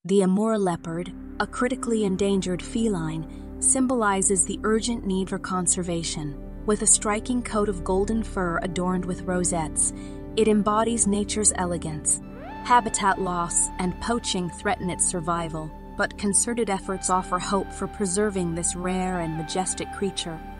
The Amur leopard, a critically endangered feline, symbolizes the urgent need for conservation. With a striking coat of golden fur adorned with rosettes, it embodies nature's elegance. Habitat loss and poaching threaten its survival, but concerted efforts offer hope for preserving this rare and majestic creature.